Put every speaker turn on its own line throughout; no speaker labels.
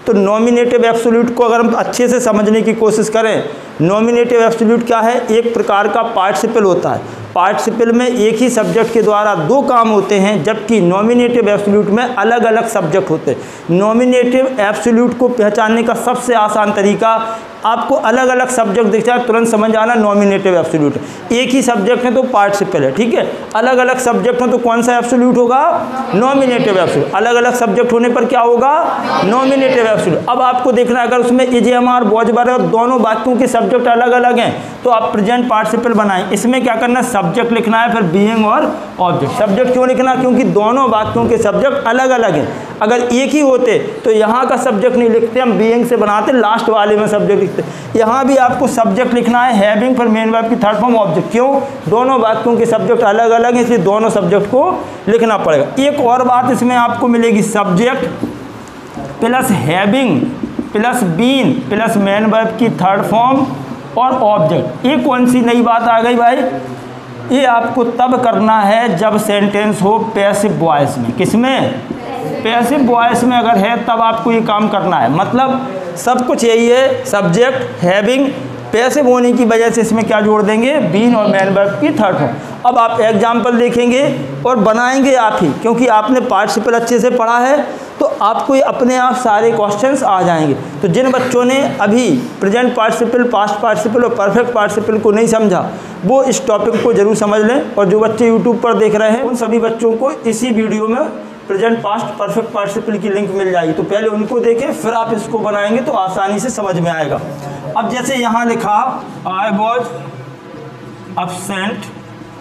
तो nominative absolute को अगर हम अच्छे से समझने की कोशिश करें, नॉमिनेटिव एब्सोल्यूट क्या है? एक प्रकार का पार्टिसिपल होता है। पार्टिसिपल में एक ही सब्जेक्ट के द्वारा दो काम होते हैं, जबकि नॉमिनेटिव एब्सोल्यूट में अलग अलग सब्जेक्ट होते हैं। नॉमिनेटिव एब्सोल्यूट को पहचानने का सबसे आसान तरीका, आपको अलग अलग सब्जेक्ट दिख जाए तुरंत समझ जाना नॉमिनेटिव एब्सोल्यूट। एक ही सब्जेक्ट है तो पार्टिसिपल है, ठीक है। अलग अलग सब्जेक्ट हैं तो कौन सा एब्सोल्यूट होगा? Nominative absolute. अलग अलग सब्जेक्ट होने पर क्या होगा? Nominative absolute. अब आपको देखना है अगर उसमें is am are was were और दोनों वाक्यों के सब्जेक्ट अलग अलग हैं तो आप प्रेजेंट पार्टिसिपल बनाएं। इसमें क्या करना है? सब्जेक्ट लिखना है, फिर बीइंग और ऑब्जेक्ट। सब्जेक्ट क्यों लिखना? क्योंकि दोनों वाक्यों के सब्जेक्ट अलग अलग हैं। अगर एक ही होते तो यहाँ का सब्जेक्ट नहीं लिखते, हम बीइंग से बनाते, लास्ट वाले में सब्जेक्ट लिखते। यहाँ भी आपको सब्जेक्ट लिखना है, हैविंग, फिर मेन वर्ब की थर्ड फॉर्म ऑब्जेक्ट। क्यों? दोनों वाक्यों के सब्जेक्ट अलग अलग हैं, इसलिए दोनों सब्जेक्ट को लिखना पड़ेगा। एक और बात इसमें आपको मिलेगी, subject plus having plus been plus main verb की थर्ड फॉर्म और ऑब्जेक्ट। ये कौन सी नई बात आ गई भाई? ये आपको तब करना है जब सेंटेंस हो पैसिव वॉइस में। किसमें? पैसिव वॉइस में अगर है तब आपको ये काम करना है। मतलब सब कुछ यही है, सब्जेक्ट, हैविंग, पैसिव होने की वजह से इसमें क्या जोड़ देंगे? बीन और मेन वर्ब की थर्ड फॉर्म। अब आप एग्जाम्पल देखेंगे और बनाएंगे आप ही, क्योंकि आपने पार्टिसिपल अच्छे से पढ़ा है तो आपको ये अपने आप सारे क्वेश्चंस आ जाएंगे। तो जिन बच्चों ने अभी प्रेजेंट पार्टिसिपल, पास्ट पार्टिसिपल और परफेक्ट पार्टिसिपल को नहीं समझा वो इस टॉपिक को जरूर समझ लें। और जो बच्चे यूट्यूब पर देख रहे हैं उन सभी बच्चों को इसी वीडियो में प्रेजेंट पास्ट परफेक्ट पार्टिसिपल की लिंक मिल जाएगी, तो पहले उनको देखें फिर आप इसको बनाएंगे तो आसानी से समझ में आएगा। अब जैसे यहाँ लिखा I was absent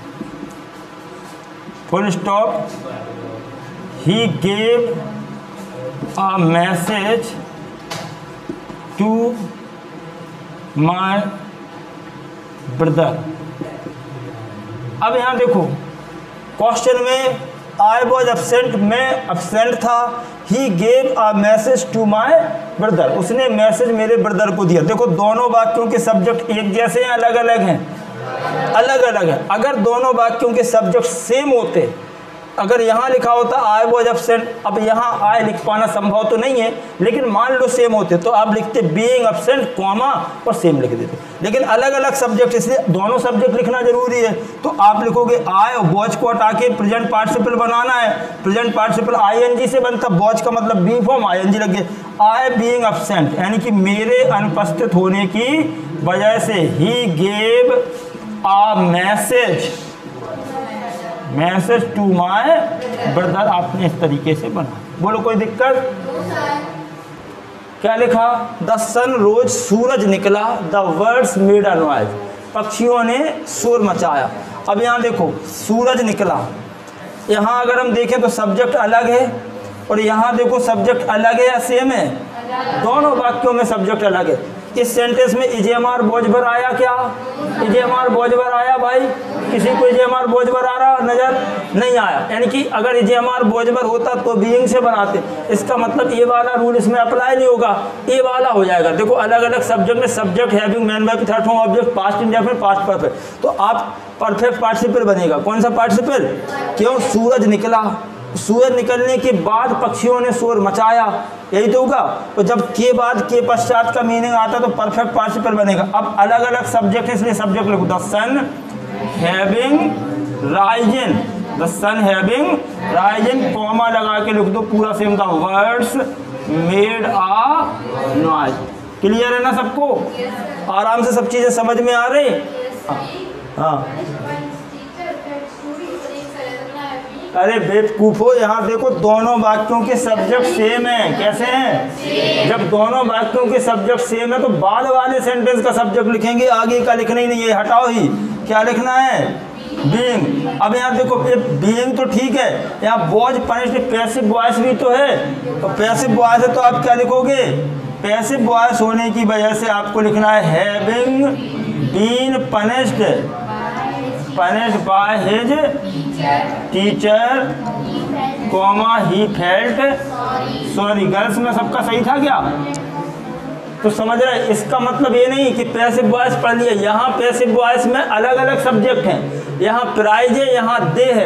full stop, he gave a message to my brother। अब यहाँ देखो क्वेश्चन में आई वॉज एब्सेंट, मैं एब्सेंट था। He gave a message to my brother, उसने मैसेज मेरे ब्रदर को दिया। देखो दोनों वाक्यों के सब्जेक्ट एक जैसे हैं, अलग अलग हैं? अलग अलग है। अगर दोनों वाक्यों के सब्जेक्ट सेम होते, अगर यहाँ लिखा होता आई वॉज एब्सेंट, अब यहाँ आई लिख पाना संभव तो नहीं है, लेकिन मान लो सेम होते तो आप लिखते बीइंग एब्सेंट कॉमा और सेम लिख देते। लेकिन अलग अलग सब्जेक्ट, इसलिए दोनों सब्जेक्ट लिखना जरूरी है। तो आप लिखोगे आई और वॉज को हटा के प्रेजेंट पार्टिसिपल बनाना है। प्रेजेंट पार्टिसिपल आईएनजी से बनता, वॉज का मतलब बी फॉर्म, आईएनजी लग गया। आई बीइंग एब्सेंट यानी कि मेरे अनुपस्थित होने की वजह से he gave a message to my brother, आपने इस तरीके से बना। बोलो कोई दिक्कत? क्या लिखा? द सन रोज, सूरज निकला। The birds made a noise, पक्षियों ने शोर मचाया। अब यहाँ देखो सूरज निकला, यहाँ अगर हम देखें तो सब्जेक्ट अलग है और यहाँ देखो सब्जेक्ट अलग है या सेम है? दोनों वाक्यों में सब्जेक्ट अलग है। इस सेंटेंस में इजेमार बोझभर आया क्या? इजेमार बोझभर आया भाई? किसी को इजेमार बोझभर आ रहा नजर नहीं आया? यानी कि अगर इजेमार बोझभर होता तो बीइंग से बनाते, इसका मतलब ये वाला रूल इसमें अप्लाई नहीं होगा, ये वाला हो जाएगा। देखो अलग अलग सब्जेक्ट में subject having main verb third form object past indefinite past perfect, तो आप परफेक्ट पार्टिसिपल बनेगा। कौन सा पार्टिसिपल? क्यों? सूरज निकला, सूरज निकलने के बाद पक्षियों ने शोर मचाया, यही तो होगा। तो जब के बाद के पश्चात का मीनिंग आता तो परफेक्ट पार्टिसिपल बनेगा। अब अलग अलग सब्जेक्ट है इसलिए सब्जेक्ट लिखो। The sun having risen, the sun having risen comma लगा के लिख दो पूरा same. The words made a noise. Clear है ना सबको? आराम से सब चीजें समझ में आ रही? हाँ। अरे बेवकूफो, यहाँ देखो दोनों वाक्यों के सब्जेक्ट सेम हैं। कैसे हैं? जब दोनों वाक्यों के सब्जेक्ट सेम है तो बाद वाले सेंटेंस का सब्जेक्ट लिखेंगे, आगे का लिखना ही नहीं है, हटाओ ही। क्या लिखना है? बीइंग। अब यहाँ देखो बीइंग तो ठीक है, यहाँ वॉज पनिश्ड पैसिव वॉइस भी तो है, तो पैसिव वॉइस है तो आप क्या लिखोगे? पैसिव वॉइस होने की वजह से आपको लिखना है having been punished by his teacher comma he felt sorry. Girls में सबका सही था क्या? तो समझ रहे? इसका मतलब ये नहीं कि पैसिव वॉइस पढ़ लिया, यहाँ पैसिव वॉइस में अलग अलग सब्जेक्ट हैं। यहाँ प्राइज है, यहाँ दे है,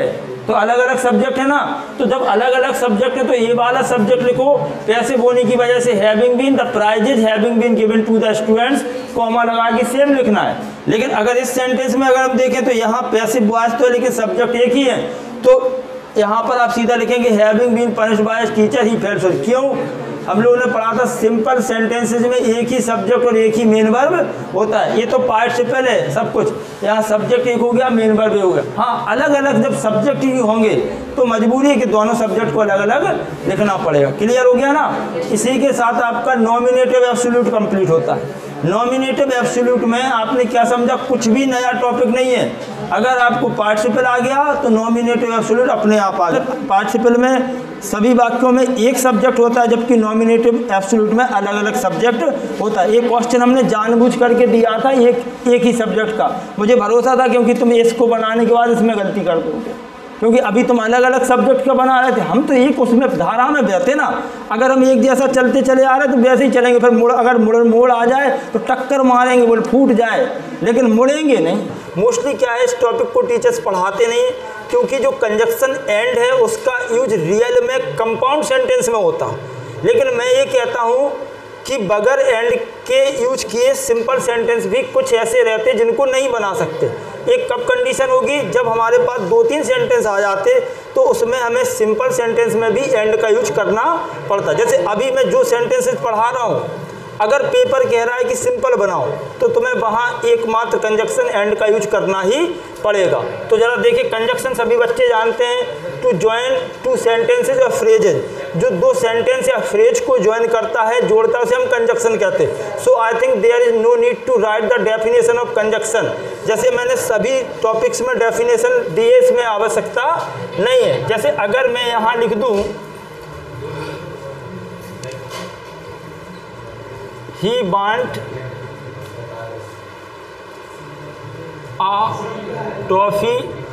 तो अलग अलग सब्जेक्ट है ना, तो जब अलग अलग सब्जेक्ट है तो ये वाला सब्जेक्ट लिखो पैसे बोने की वजह से having been the prizes having been given to the students, comma लगा के सेम लिखना है। लेकिन अगर इस सेंटेंस में अगर हम देखें तो यहाँ पैसे बॉयज तो है लेकिन सब्जेक्ट एक ही है, तो यहाँ पर आप सीधा लिखेंगे having been punished by teacher he felt. क्यों? हम लोगों ने पढ़ा था सिंपल सेंटेंसेज में एक ही सब्जेक्ट और एक ही मेन वर्ब होता है। ये तो पार्टिसिपल है सब कुछ, यहाँ सब्जेक्ट एक हो गया मेन वर्ब हो गया। हाँ, अलग अलग जब सब्जेक्ट ही होंगे तो मजबूरी है कि दोनों सब्जेक्ट को अलग अलग लिखना पड़ेगा। क्लियर हो गया ना? इसी के साथ आपका नॉमिनेटिव एब्सोल्यूट कंप्लीट होता है। नॉमिनेटिव एब्सोल्यूट में आपने क्या समझा? कुछ भी नया टॉपिक नहीं है। अगर आपको पार्टिसिपल आ गया तो नॉमिनेटिव एब्सोल्यूट अपने आप आ गया। पार्टिसिपल में सभी वाक्यों में एक सब्जेक्ट होता है, जबकि नॉमिनेटिव एब्सोल्यूट में अलग अलग सब्जेक्ट होता है। एक क्वेश्चन हमने जानबूझ करके दिया था एक ही सब्जेक्ट का, मुझे भरोसा था क्योंकि तुम इसको बनाने के बाद इसमें गलती कर दोगे, क्योंकि अभी तुम अलग अलग सब्जेक्ट का बना रहे थे। हम तो एक उसमें धारा में बहते ना, अगर हम एक जैसा चलते चले आ रहे तो वैसे ही चलेंगे। फिर अगर मोड़ आ जाए तो टक्कर मारेंगे, बोले फूट जाए, लेकिन मुड़ेंगे नहीं। मोस्टली क्या है, इस टॉपिक को टीचर्स पढ़ाते नहीं, क्योंकि जो कंजक्शन एंड है उसका यूज रियल में कंपाउंड सेंटेंस में होता। लेकिन मैं ये कहता हूँ कि बगैर एंड के यूज किए सिंपल सेंटेंस भी कुछ ऐसे रहते जिनको नहीं बना सकते। एक कब कंडीशन होगी, जब हमारे पास 2-3 सेंटेंस आ जाते तो उसमें हमें सिंपल सेंटेंस में भी एंड का यूज करना पड़ता। जैसे अभी मैं जो सेंटेंसेस पढ़ा रहा हूँ, अगर पेपर कह रहा है कि सिंपल बनाओ तो तुम्हें वहाँ एकमात्र कंजक्शन एंड का यूज करना ही पड़ेगा। तो ज़रा देखिए, कंजक्शन सभी बच्चे जानते हैं, टू ज्वाइन टू सेंटेंसेज और फ्रेजेज, जो दो सेंटेंस या फ्रेज को ज्वाइन करता है, जोड़ता है, उसे हम कंजक्शन कहते हैं। So I think there is no need to write the definition of conjunction. जैसे मैंने सभी टॉपिक्स में डेफिनेशन दिए, इसमें आवश्यकता नहीं है। जैसे अगर मैं यहाँ लिख दूँ he want a toffee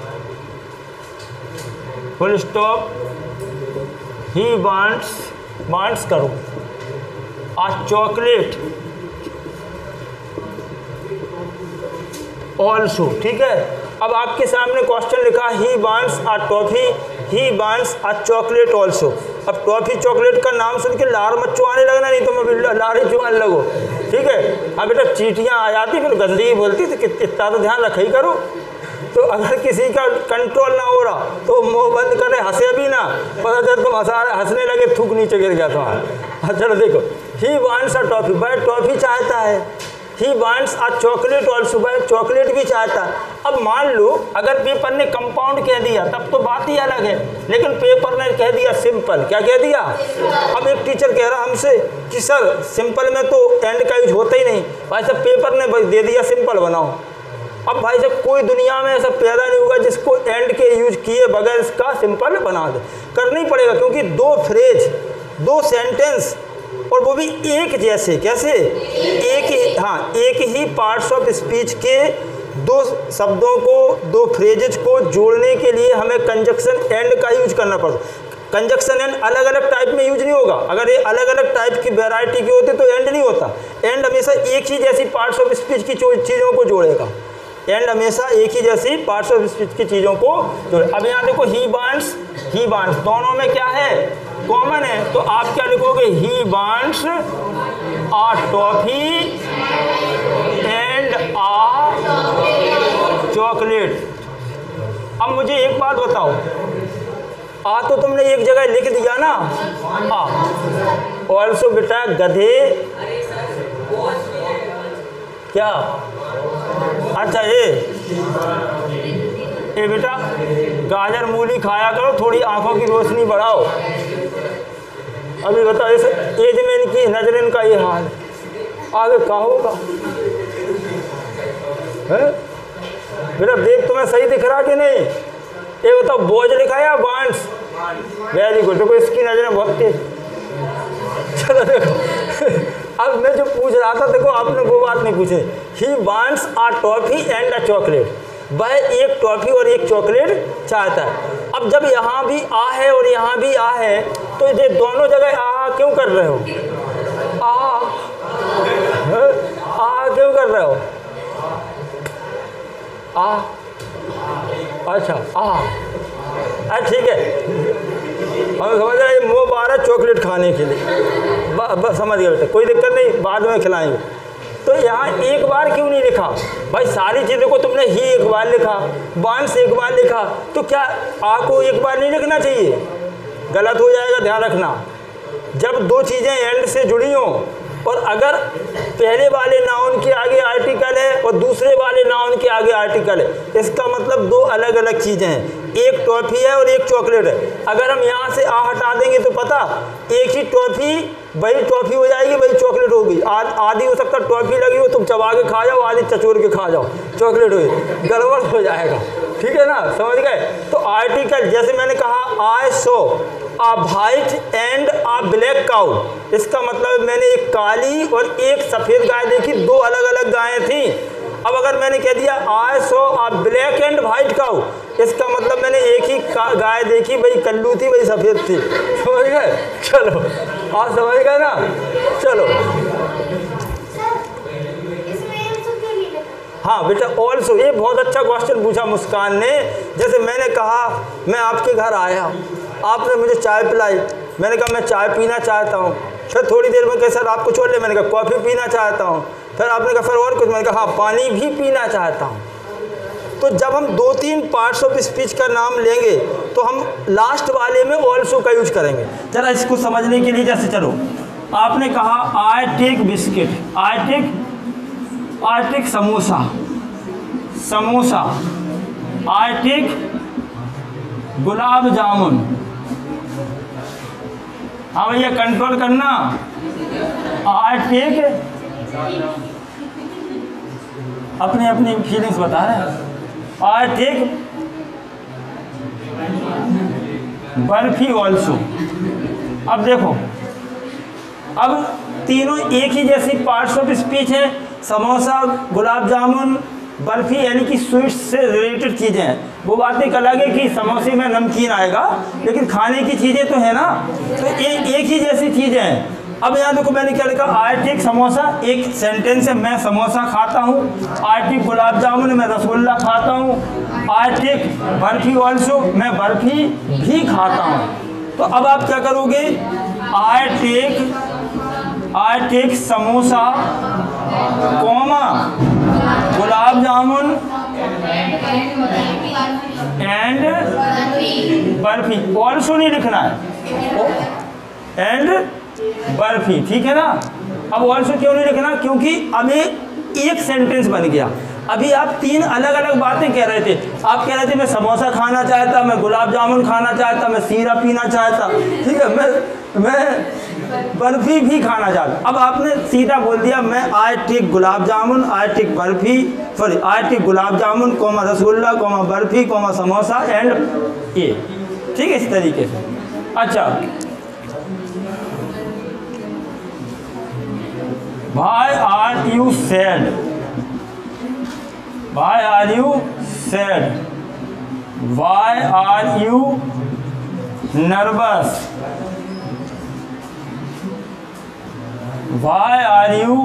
full stop, he wants करो a chocolate also, ठीक है। अब आपके सामने क्वेश्चन लिखा he wants a toffee, he wants a chocolate also। अब टॉफ़ी चॉकलेट का नाम सुन के लार मच्छू आने लगना, नहीं तो मैं लार ही चुआने लगो, ठीक है। अब बेटा चीटियाँ आ जाती फिर गंदगी बोलती, तो इतना तो ध्यान रखा ही करो। तो अगर किसी का कंट्रोल ना हो रहा तो मुंह बंद करे, हंसे भी ना, पता चल तुम हंसने लगे, थूक नीचे गिर गया तुम्हारा। चलो देखो, ही वांट्स अ टॉफ़ी, भाई टॉफ़ी चाहता है। He wants a chocolate also, भाई चॉकलेट भी चाहता है। अब मान लो अगर पेपर ने कंपाउंड कह दिया तब तो बात ही अलग है, लेकिन पेपर ने कह दिया सिंपल। क्या कह दिया? अब एक टीचर कह रहा हमसे कि सर सिंपल में तो एंड का यूज होता ही नहीं। भाई साहब पेपर ने दे दिया सिंपल बनाओ। अब भाई साहब कोई दुनिया में ऐसा पैदा नहीं होगा जिसको एंड के यूज किए बगैर इसका सिंपल बना दे। करना ही पड़ेगा, क्योंकि दो फ्रेज, दो सेंटेंस, और वो भी एक जैसे, कैसे? एक ही पार्ट्स ऑफ स्पीच के दो शब्दों को, दो फ्रेजेज को जोड़ने के लिए हमें कंजक्शन एंड का यूज करना पड़ता। कंजक्शन एंड अलग अलग टाइप में यूज नहीं होगा। अगर ये अलग अलग टाइप की वैरायटी की होती तो एंड नहीं होता। एंड हमेशा एक ही जैसी पार्ट्स ऑफ स्पीच की चीज़ों को जोड़ेगा। एंड हमेशा एक ही जैसी पार्ट्स ऑफ स्पीच की चीज़ों को जोड़े। अब यहाँ देखो ही वांट्स दोनों में क्या है? कॉमन है। तो आप क्या लिखोगे? He wants a toffee and a chocolate. अब मुझे एक बात बताओ, आ तो तुमने एक जगह लिख दिया ना, आ ऑल्सो बेटा गधे क्या, अच्छा ये बेटा गाजर मूली खाया करो, थोड़ी आंखों की रोशनी बढ़ाओ। अभी बताओ इस एज में इनकी नजर, इनका ये हाल, आगे क्या होगा? बेटा देख तुम्हें सही दिख रहा कि नहीं? ये बताओ बोझ लिखा या वांट्स? Very good. देखो इसकी नजरें बहुत तेज। चलो देखो अब मैं जो पूछ रहा था, देखो आपने वो बात नहीं पूछी। He wants a toffee and a chocolate, वह एक टॉफी और एक चॉकलेट चाहता है। अब जब यहाँ भी आ है और यहाँ भी आ है, तो ये दोनों जगह आ क्यों कर रहे हो? आ क्यों कर रहे हो? आ अच्छा ठीक है, हम समझ रहे हैं मुँह बाहर है चॉकलेट खाने के लिए, बस समझ गए बेटा, कोई दिक्कत नहीं, बाद में खिलाएंगे। तो यहाँ एक बार क्यों नहीं लिखा भाई? सारी चीज़ों को तुमने ही एक बार लिखा, वंस एक बार लिखा, तो क्या आ को एक बार नहीं लिखना चाहिए? गलत हो जाएगा, ध्यान रखना। जब दो चीज़ें एंड से जुड़ी हों और अगर पहले वाले नाउन के आगे आर्टिकल है और दूसरे वाले नाउन के आगे आर्टिकल है, इसका मतलब दो अलग अलग चीज़ें हैं, एक टॉफ़ी है और एक चॉकलेट है। अगर हम यहाँ से आ हटा देंगे तो पता एक ही टॉफ़ी वही टॉफ़ी हो जाएगी, वही चॉकलेट होगी। आधी हो सकता है टॉफ़ी लगी हो, तुम चबा के खा जाओ, आधी चचोर के खा जाओ, चॉकलेट होगी, गड़बड़ हो जाएगा। ठीक है ना, समझ गए? तो आर्टिकल जैसे मैंने कहा I saw a white and a black cow, इसका मतलब मैंने एक काली और एक सफ़ेद गाय देखी, दो अलग अलग गायें थी। अब अगर मैंने कह दिया I saw a black and white cow, इसका मतलब मैंने एक ही गाय देखी, वही कल्लू थी, वही सफ़ेद थी। समझ गए? चलो आप समझ गए ना? चलो हाँ बेटा, ऑल्सो, ये बहुत अच्छा क्वेश्चन पूछा मुस्कान ने। जैसे मैंने कहा मैं आपके घर आया, आपने मुझे चाय पिलाई, मैंने कहा मैं चाय पीना चाहता हूँ। फिर थोड़ी देर में कहा सर आप कुछ और ले, मैंने कहा कॉफ़ी पीना चाहता हूँ। फिर आपने कहा फिर और कुछ, मैंने कहा हाँ पानी भी पीना चाहता हूँ। तो जब हम 2-3 पार्ट्स ऑफ स्पीच का नाम लेंगे तो हम लास्ट वाले में ऑल्सो का यूज करेंगे। जरा इसको समझने के लिए, जैसे चलो आपने कहा I take biscuit, I take samosa, I take gulab jamun. हाँ भैया कंट्रोल करना, आई टेक, अपनी अपनी फीलिंग्स बता रहे हैं। I take barfi also. अब देखो, अब तीनों एक ही जैसी पार्ट्स ऑफ स्पीच है, समोसा, गुलाब जामुन, बर्फी, यानी कि स्वीट्स से रिलेटेड चीज़ें हैं। वो बात एक अलग है कि समोसे में नमकीन आएगा, लेकिन खाने की चीज़ें तो है ना, तो एक ही जैसी चीज़ें हैं। अब यहाँ देखो मैंने क्या लिखा, आई टेक समोसा, एक सेंटेंस है मैं समोसा खाता हूँ, आई टेक गुलाब जामुन, मैं रसगुल्ला खाता हूँ, आई टेक बर्फी ऑल्सो, मैं बर्फी भी खाता हूँ। तो अब आप क्या करोगे, I take samosa, comma gulab jamun and barfi, also नहीं लिखना है, एंड बर्फी, ठीक है ना। अब ऑल्सो क्यों नहीं लिखना, क्योंकि अभी एक सेंटेंस बन गया। अभी आप 3 अलग अलग बातें कह रहे थे। आप कह रहे थे मैं समोसा खाना चाहता, मैं गुलाब जामुन खाना चाहता, मैं सीरा पीना चाहता, ठीक है, मैं बर्फी भी खाना चाहता। अब आपने सीधा बोल दिया मैं I take gulab jamun, I take barfi, sorry I take gulab jamun, comma rasgulla, comma barfi, comma samosa and ये, ठीक है, इस तरीके से। अच्छा, Why are you sad? Why are you sad? Why are you nervous? Why are you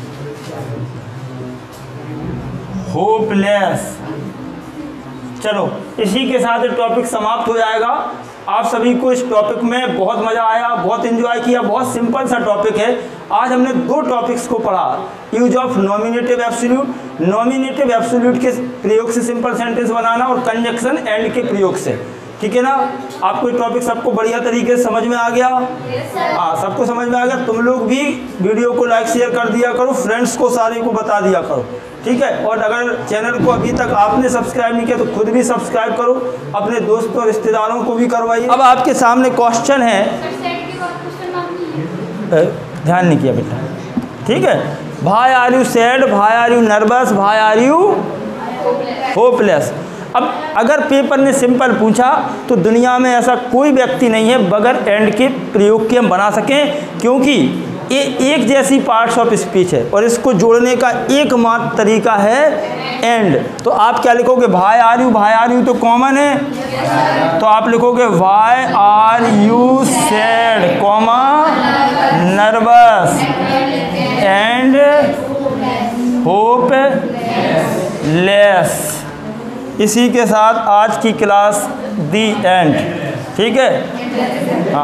hopeless? चलो इसी के साथ टॉपिक समाप्त हो जाएगा। आप सभी को इस टॉपिक में बहुत मज़ा आया, बहुत एंजॉय किया। बहुत सिंपल सा टॉपिक है। आज हमने 2 टॉपिक्स को पढ़ा, use of nominative absolute, nominative absolute के प्रयोग से सिंपल सेंटेंस बनाना, और कंजक्शन एंड के प्रयोग से, ठीक है ना। आपको ये टॉपिक सबको बढ़िया तरीके से समझ में आ गया? हाँ, सबको समझ में आ गया। तुम लोग भी वीडियो को लाइक शेयर कर दिया करो, फ्रेंड्स को सारे को बता दिया करो, ठीक है। और अगर चैनल को अभी तक आपने सब्सक्राइब नहीं किया तो खुद भी सब्सक्राइब करो, अपने दोस्तों और रिश्तेदारों को भी करवाइए। अब आपके सामने क्वेश्चन है, ध्यान नहीं किया बेटा, ठीक है। Why are you sad, why are you nervous, why are you hopeless. अब अगर पेपर ने सिंपल पूछा तो दुनिया में ऐसा कोई व्यक्ति नहीं है बगैर एंड के प्रयोग के हम बना सकें, क्योंकि ये एक जैसी पार्ट्स ऑफ स्पीच है और इसको जोड़ने का एकमात्र तरीका है एंड। तो आप क्या लिखोगे, व्हाई आर यू तो कॉमन है, तो आप लिखोगे why are you sad, comma nervous and hopeless. इसी के साथ आज की क्लास दी एंड। ठीक है। हाँ।